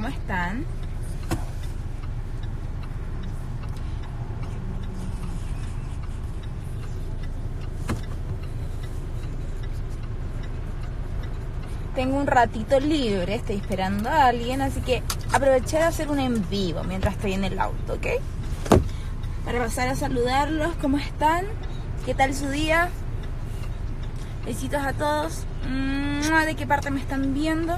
están? Tengo un ratito libre, estoy esperando a alguien, así que aproveché de hacer un en vivo mientras estoy en el auto, ¿ok? Para pasar a saludarlos, ¿cómo están? ¿Qué tal su día? Besitos a todos. ¿De qué parte me están viendo?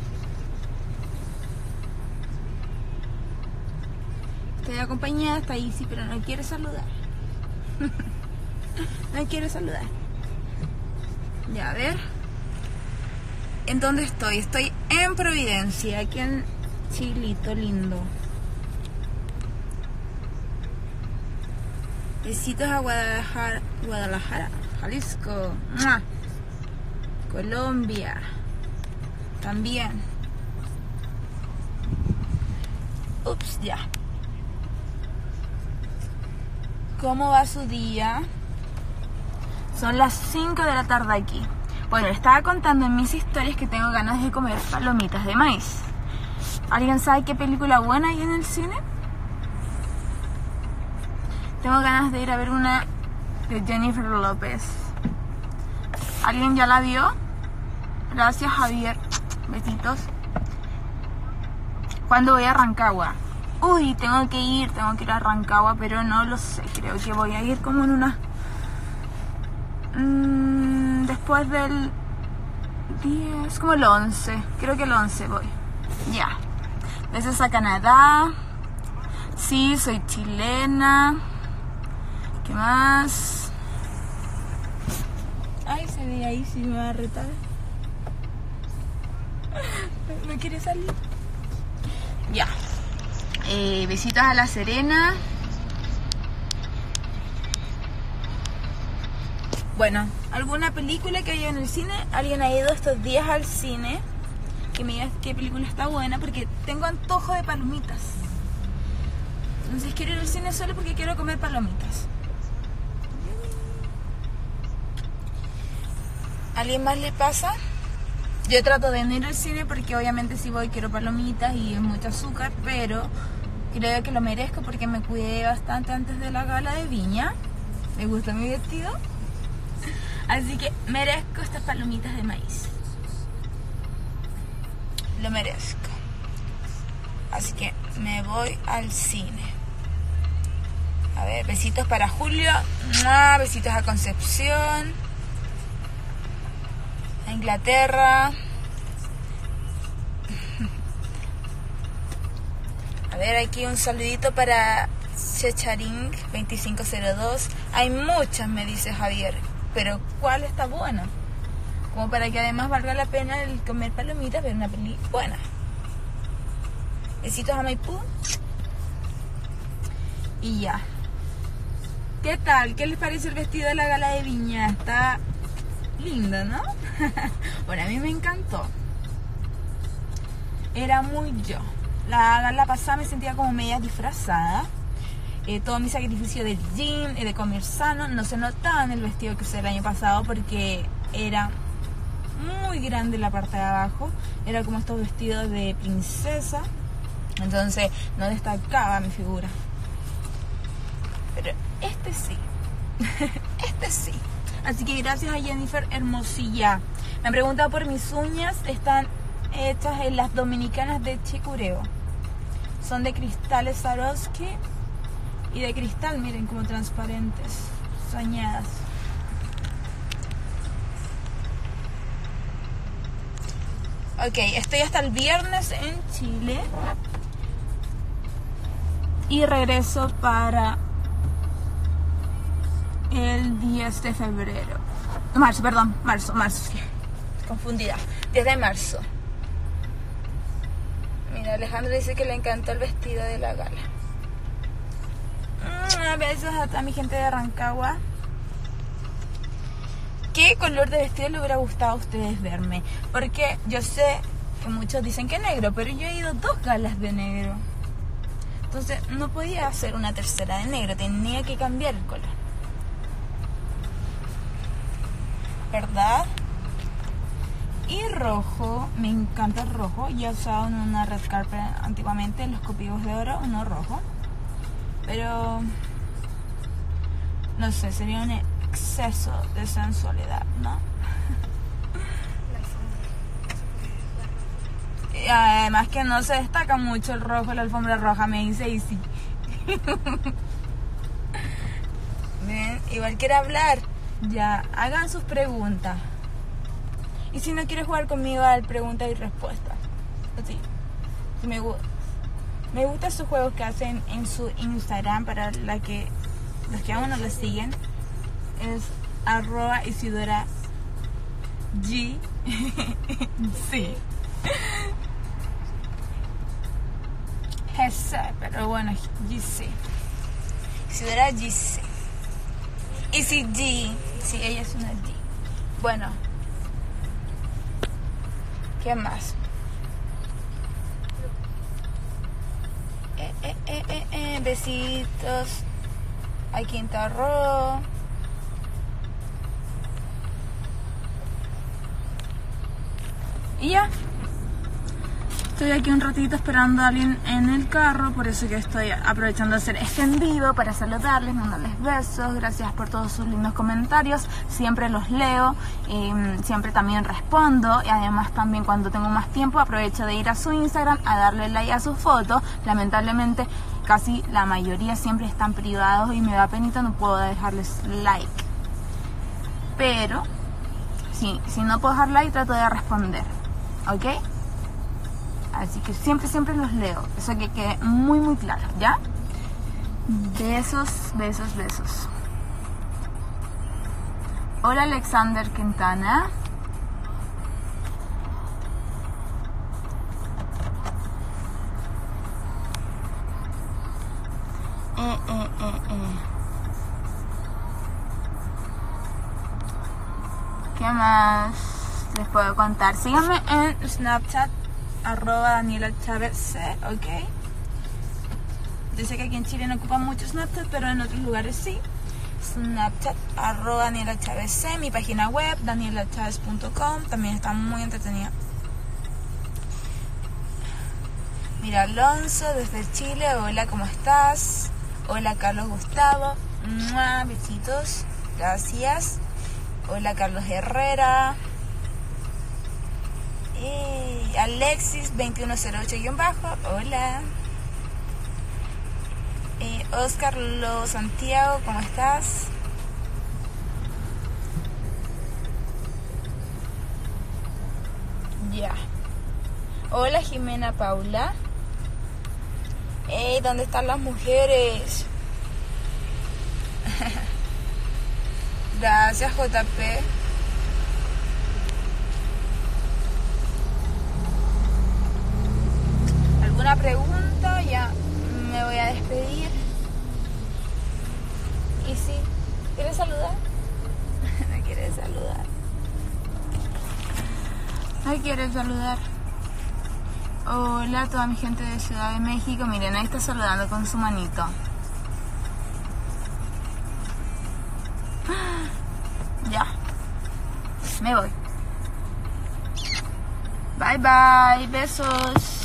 Estoy acompañada, está Isi, pero no quiere saludar. No quiere saludar. Ya, a ver. ¿En dónde estoy? Estoy en Providencia, aquí en Chilito lindo. Besitos a Guadalajara, Jalisco. ¡Mua! Colombia. También. Ups, ya. ¿Cómo va su día? Son las 5 de la tarde aquí. Bueno, estaba contando en mis historias que tengo ganas de comer palomitas de maíz. ¿Alguien sabe qué película buena hay en el cine? Tengo ganas de ir a ver una de Jennifer López. ¿Alguien ya la vio? Gracias, Javier. Besitos. ¿Cuándo voy a Rancagua? Uy, tengo que ir a Rancagua, pero no lo sé. Creo que voy a ir como en una... después del 10, como el 11. Creo que el 11 voy. Ya. Besos a Canadá. Sí, soy chilena. ¿Qué más? Ay, se ve ahí, si me va a retar. ¿No quiere salir? Ya. Besitos a La Serena. Bueno, ¿alguna película que haya en el cine? ¿Alguien ha ido estos días al cine? Que me digas qué película está buena, porque tengo antojo de palomitas. Entonces quiero ir al cine solo porque quiero comer palomitas. ¿A alguien más le pasa? Yo trato de no ir al cine porque obviamente si voy quiero palomitas y es mucho azúcar, pero creo que lo merezco porque me cuidé bastante antes de la gala de Viña. Me gusta mi vestido. Así que merezco estas palomitas de maíz. Lo merezco. Así que me voy al cine. A ver, besitos para Julio. Besitos a Concepción. A Inglaterra. A ver, aquí un saludito para Checharing 2502. Hay muchas, me dice Javier. Pero ¿cuál está buena? Como para que además valga la pena el comer palomitas, ver una peli buena. Besitos a Maipú. Y ya. ¿Qué tal? ¿Qué les parece el vestido de la gala de Viña? Está lindo, ¿no? Bueno, a mí me encantó. Era muy yo. La gala pasada me sentía como media disfrazada. Todo mi sacrificio del gym y de comer sano no se notaba en el vestido que usé el año pasado porque era muy grande la parte de abajo. Era como estos vestidos de princesa. Entonces no destacaba mi figura. Pero este sí. Este sí. Así que gracias a Jennifer Hermosilla. Me han preguntado por mis uñas. Están hechas en las dominicanas de Chicureo. Son de cristales Swarovski. Y de cristal, miren, como transparentes, soñadas. Ok, estoy hasta el viernes en Chile. Y regreso para el 10 de febrero. Marzo, perdón, marzo. Confundida. 10 de marzo. Mira, Alejandro dice que le encantó el vestido de la gala. Besos a mi gente de Rancagua. ¿Qué color de vestido le hubiera gustado a ustedes verme? Porque yo sé que muchos dicen que negro, pero yo he ido 2 galas de negro. Entonces no podía hacer una tercera de negro, tenía que cambiar el color. ¿Verdad? Y rojo, me encanta el rojo. Ya he usado en una red carpet antiguamente los copivos de oro, uno rojo. Pero no sé, sería un exceso de sensualidad, ¿no? Y además que no se destaca mucho el rojo en la alfombra roja, me dice Isi. ¿Ven? Igual quiere hablar. Ya, hagan sus preguntas. Y si no quieres jugar conmigo al pregunta y respuesta, así, si me gusta esos juegos que hacen en su Instagram. Para los que aún no lo siguen, es @Isidora G. Sí. GC, pero bueno, GC. Isidora GC. Easy G. Sí, ella es una G. Bueno. ¿Qué más? Besitos. Hay Quinta Roo. Y ya. Estoy aquí un ratito esperando a alguien en el carro, por eso que estoy aprovechando de hacer este en vivo para saludarles, mandarles besos. Gracias por todos sus lindos comentarios, siempre los leo, siempre también respondo, y además también cuando tengo más tiempo aprovecho de ir a su Instagram a darle like a sus fotos. Lamentablemente casi la mayoría siempre están privados y me da penita, no puedo dejarles like, pero si no puedo dejar like trato de responder, ¿ok? Así que siempre los leo. Eso que quede muy claro, ¿ya? Besos. Hola Alexander Quintana. ¿Qué más les puedo contar? Síganme en Snapchat, @DanielaChavez, ok. Yo sé que aquí en Chile no ocupan mucho Snapchat, pero en otros lugares sí. Snapchat, @DanielaChavez, mi página web, danielachavez.com, también está muy entretenida. Mira, Alonso desde Chile, hola, ¿cómo estás? Hola, Carlos Gustavo, ¡mua! Besitos, gracias. Hola, Carlos Herrera. Y Alexis 2108-, hola. Oscar Lo Santiago, ¿cómo estás? Ya. Hola Jimena Paula. ¿Dónde están las mujeres? Gracias JP. ¿Alguna pregunta? Ya me voy a despedir. ¿Y si quieres saludar? ¿No quieres saludar? ¿No quieres saludar? Hola a toda mi gente de Ciudad de México. Miren, ahí está saludando con su manito. Ya, me voy. Bye bye, besos.